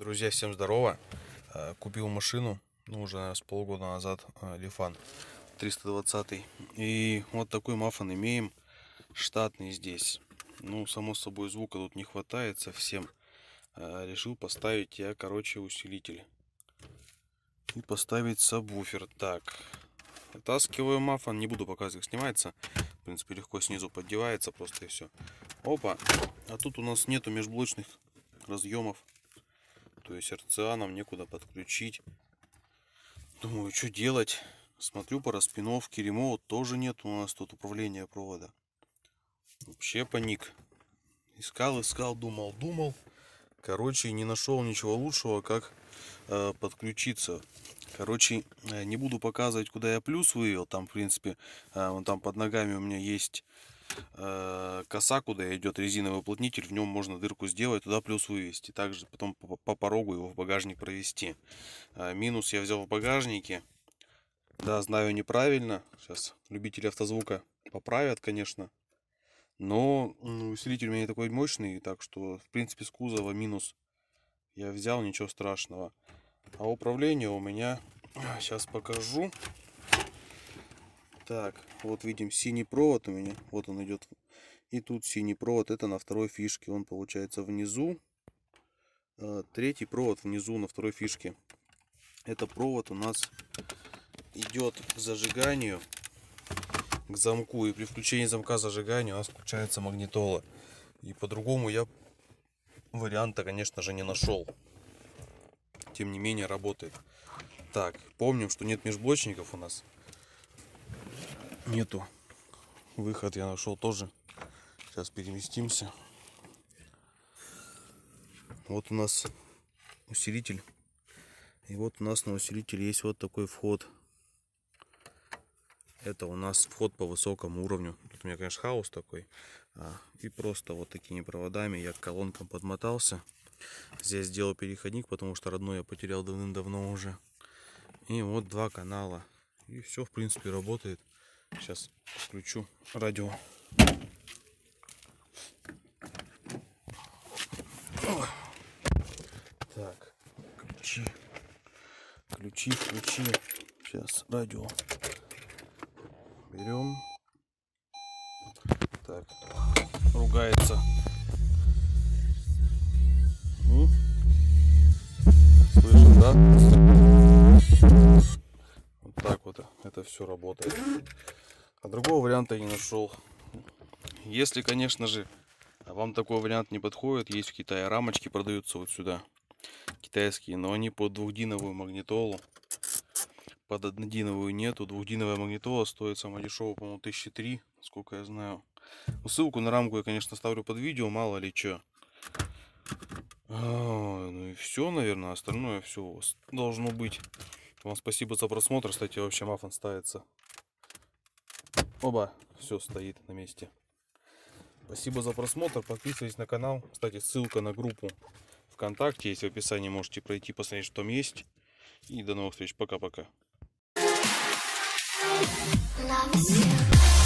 Друзья, всем здорово. Купил машину, уже с полгода назад, Лифан 320. И вот такой мафон имеем, штатный здесь. Само собой, звука тут не хватает совсем. Решил поставить я, усилитель. И поставить сабвуфер. Так, вытаскиваю мафон, не буду показывать, как снимается. В принципе, легко снизу поддевается просто и все. Опа, а тут у нас нету межблочных разъемов. То есть РЦА нам некуда подключить. Думаю, что делать. Смотрю по распиновке. Ремоут тоже нет у нас тут, управления провода. Вообще паник. Искал, думал. Не нашел ничего лучшего, как подключиться. Не буду показывать, куда я плюс вывел. Там, в принципе, вон там под ногами у меня есть коса, куда идет резиновый уплотнитель. В нем можно дырку сделать, туда плюс вывести. Также потом по порогу его в багажник провести. Минус я взял в багажнике. Да, знаю, неправильно. Сейчас любители автозвука поправят, конечно. Но усилитель у меня не такой мощный, так что, в принципе, с кузова минус я взял, ничего страшного. А управление у меня, сейчас покажу. Так, вот видим синий провод у меня, вот он идет. И тут синий провод, это на второй фишке, он получается внизу. Третий провод внизу на второй фишке. Это провод у нас идет к зажиганию, к замку. И при включении замка зажигания у нас включается магнитола. И по-другому я варианта, конечно же, не нашел. Тем не менее, работает. Так, помним, что нет межблочников у нас. Нету. Выход я нашел тоже. Сейчас переместимся. Вот у нас усилитель. И вот у нас на усилителе есть вот такой вход. Это у нас вход по высокому уровню. Тут у меня, конечно, хаос такой. И просто вот такими проводами я к колонкам подмотался. Здесь сделал переходник, потому что родной я потерял давным-давно уже. И вот два канала. И все, в принципе, работает. Сейчас включу радио. Так, ключи. Сейчас радио берем. Так, ругается. Слышно, да? Вот так вот это все работает. А другого варианта я не нашел. Если, конечно же, вам такой вариант не подходит, есть в Китае рамочки, продаются вот сюда, китайские, но они под двухдиновую магнитолу. Под однодиновую нету. Двухдиновая магнитола стоит самая дешевая, по-моему, 1003, сколько я знаю. Ссылку на рамку я, конечно, ставлю под видео, мало ли что. Ну и все, наверное, остальное все у вас должно быть. Вам спасибо за просмотр. Кстати, вообще мафон ставится. Оба, все стоит на месте. Спасибо за просмотр. Подписывайтесь на канал. Кстати, ссылка на группу ВКонтакте есть в описании. Можете пройти, посмотреть, что там есть. И до новых встреч. Пока-пока.